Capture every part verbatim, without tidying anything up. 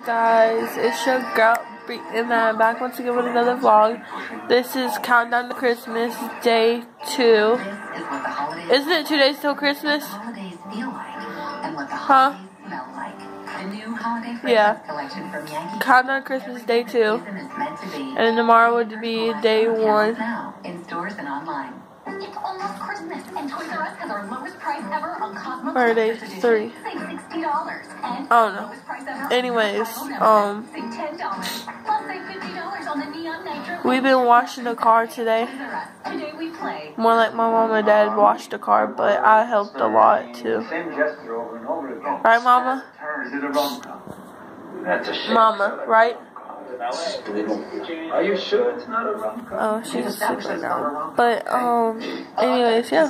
Guys, it's your girl Bree, and I'm back once again with another vlog. This is Countdown to Christmas, day two. Isn't it two days till Christmas? Huh? Yeah. Countdown to Christmas, day two. And then tomorrow would be day one. It's almost Christmas, and Toys R Us has our lowest price ever on Cosmos. Or day three. Save sixty dollars. I don't know. Anyways, um, Save ten dollars. Plus save fifty dollars on the Neon Nitro. we've been washing the car today. Today we play. More like my mom and dad washed the car, but I helped a lot too. Right, Mama? Mama, right? Are you sure it's not a rom-com? Oh, she's asleep right now. But, um, anyways, yeah.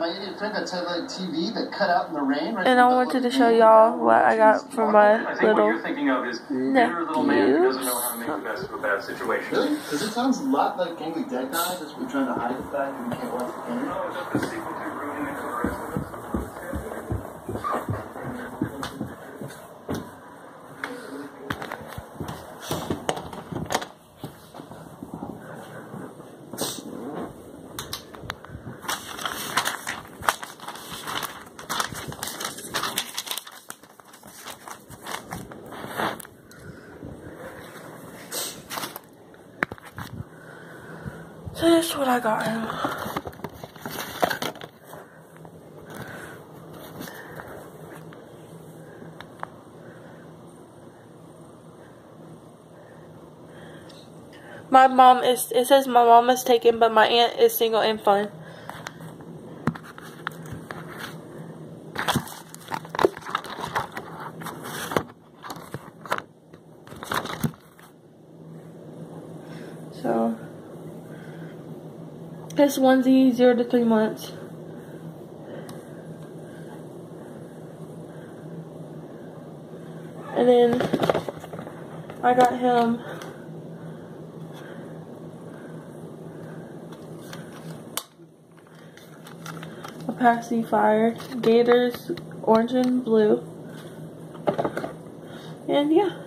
And I wanted to show y'all what I got for my little nephews. Really? Because it sounds a lot like Gang of Dead Guys, as we're trying to hide the fact that we can't watch the game. No, it's just a sequel to Ruining It for Christmas. So that's what I got him. My mom is, it says my mom is taken, but my aunt is single and fun. So, this onesie, zero to three months. And then I got him a pacifier, Gators, orange and blue. And yeah.